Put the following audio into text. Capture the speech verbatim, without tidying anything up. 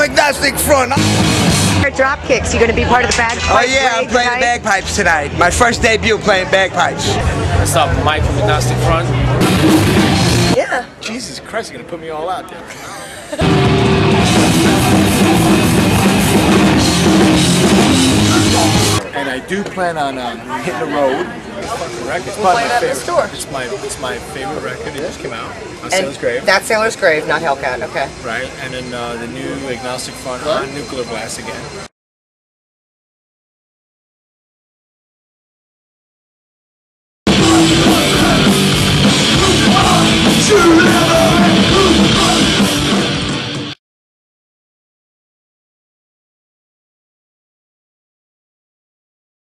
Agnostic Front. Drop kicks. You going to be part of the bagpipes? Oh yeah, I'm playing tonight? the bagpipes tonight. My first debut playing bagpipes. What's up, Mike from Agnostic Front? Yeah. Jesus Christ, you're gonna put me all out there. And I do plan on um, hitting the road. It's We'll probably play my that in the favorite. store. It's my it's my favorite record. It just came out on And Sailor's Grave. that's Sailor's Grave, not Hellcat. Okay. Right, and then uh, the new Agnostic Front on Nuclear Blast again.